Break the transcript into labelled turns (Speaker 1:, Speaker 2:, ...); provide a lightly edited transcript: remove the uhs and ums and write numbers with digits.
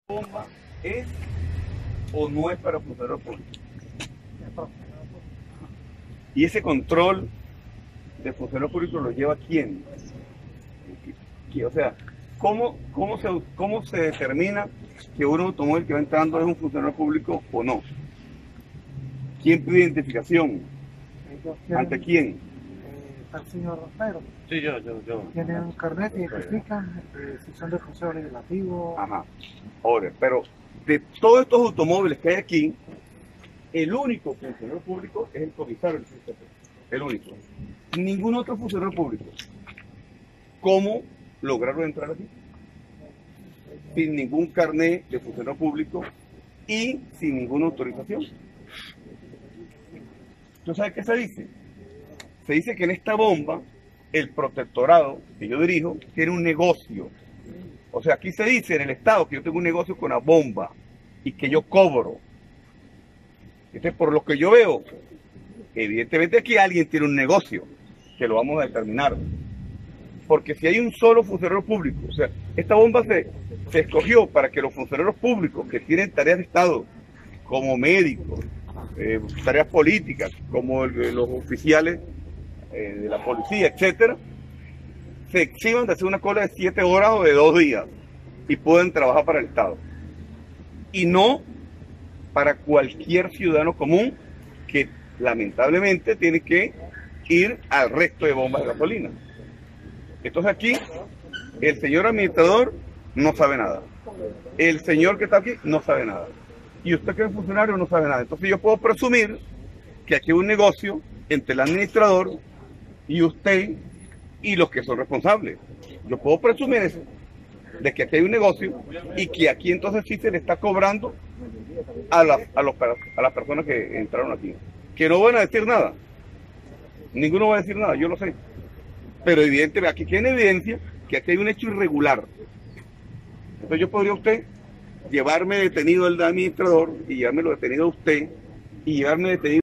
Speaker 1: Bomba es o no es para funcionarios públicos. Y ese control de funcionarios públicos lo lleva quién. O sea, ¿cómo se determina que un automóvil que va entrando es un funcionario público o no? ¿Quién pide identificación? ¿Ante quién?
Speaker 2: Está el señor Pedro.
Speaker 1: Sí, yo.
Speaker 2: Tiene un carnet que identifica si son del Consejo Legislativo.
Speaker 1: Ajá. Ahora, pero de todos estos automóviles que hay aquí, el único funcionario público es el comisario del CCP. El único. Ningún otro funcionario público. ¿Cómo lograron entrar aquí? Sin ningún carnet de funcionario público y sin ninguna autorización. ¿Tú sabes qué se dice? Se dice que en esta bomba, el protectorado que yo dirijo tiene un negocio. O sea, aquí se dice en el Estado que yo tengo un negocio con la bomba y que yo cobro. Entonces, por lo que yo veo, evidentemente aquí alguien tiene un negocio, que lo vamos a determinar. Porque si hay un solo funcionario público, o sea, esta bomba se escogió para que los funcionarios públicos que tienen tareas de Estado, como médicos, tareas políticas, como los oficiales de la policía, etcétera, se exhiban de hacer una cola de 7 horas o de 2 días y pueden trabajar para el Estado. Y no para cualquier ciudadano común que lamentablemente tiene que ir al resto de bombas de gasolina. Entonces aquí el señor administrador no sabe nada. El señor que está aquí no sabe nada. Y usted que es funcionario no sabe nada. Entonces yo puedo presumir que aquí hay un negocio entre el administrador y usted y los que son responsables. Yo puedo presumir eso, de que aquí hay un negocio y que aquí entonces sí se le está cobrando a las personas que entraron aquí. Que no van a decir nada. Ninguno va a decir nada, yo lo sé. Pero evidentemente aquí tiene evidencia que aquí hay un hecho irregular. Entonces yo podría usted llevarme detenido al administrador y llevármelo detenido a usted y llevarme detenido